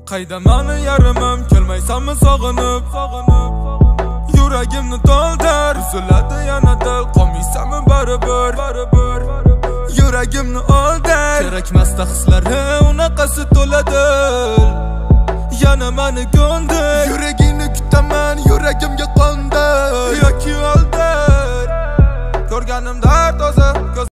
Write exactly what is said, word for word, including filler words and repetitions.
Qayda mani yarimim, kelmaysanmi sog'inib, sog'inib Yuragimni to'ldir, uziladi yana dil, qolmaysanmi baribir, baribir Yuragimni oldir, kerakmasda hislari unaqasi to'ladi Yana mani ko'ndir, yuragi